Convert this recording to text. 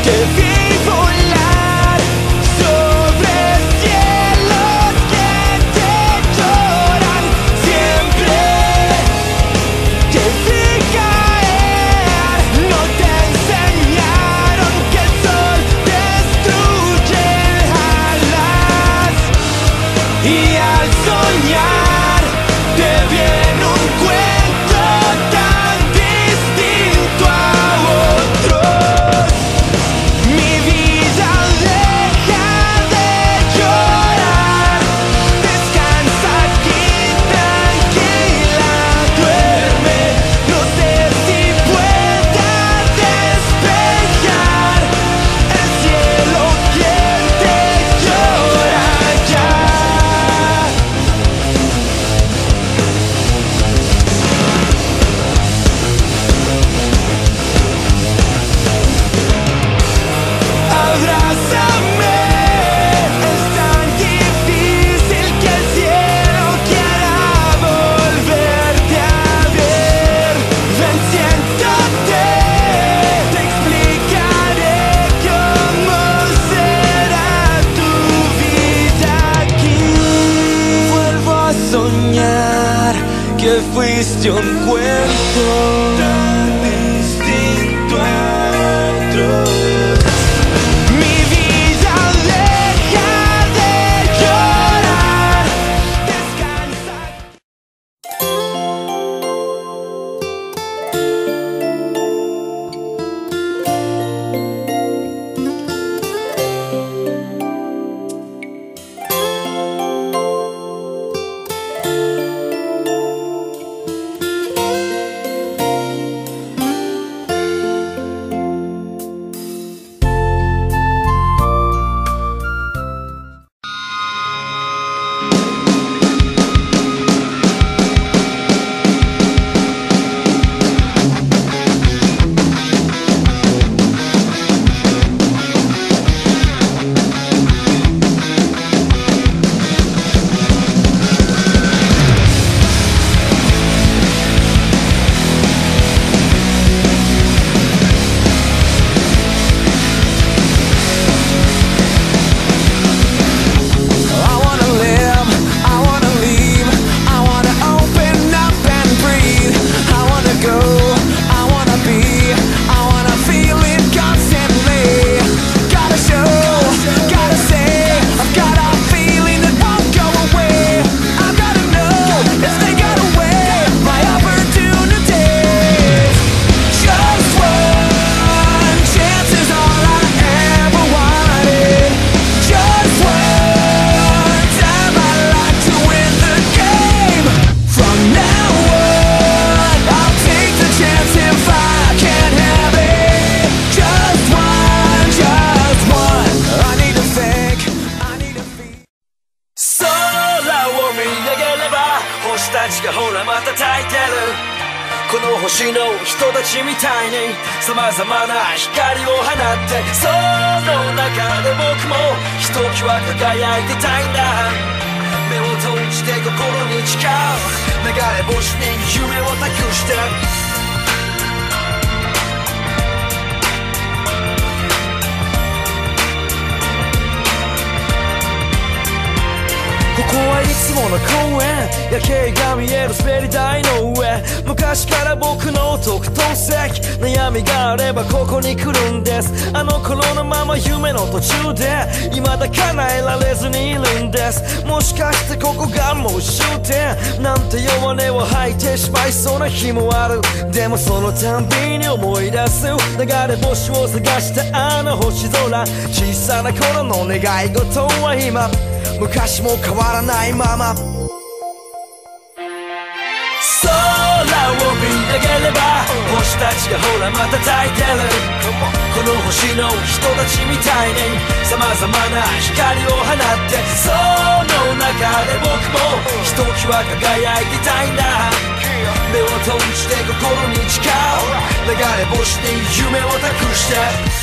Te vi volar sobre cielos que te lloran siempre. Te vi caer, no te enseñaron que el sol destruye alas. Y al soñar te viene un cuento tan distinto a otros. Mi vida deja de llorar, descansa aquí tranquila, duerme. No sé si puedas despejar el cielo, quien te llora ya. Abrázame, es tan difícil que el cielo quiera volverte a ver. Ven, siéntate, te explicaré cómo será tu vida aquí. Vuelvo a soñar que fuiste un cuento tan distinto a otros. Mi vida deja de llorar, descansa.でもそのたんびに思い出す流れ星を探したあの星空小さな頃の願い事は今昔も変わらないまま空を見上げれば星たちがほらまた咲いてるこの星の人たちみたいに様々な光を放ってその中で僕もひときわ輝いてたいんだ目を閉じて心に誓う流れ星に夢を託して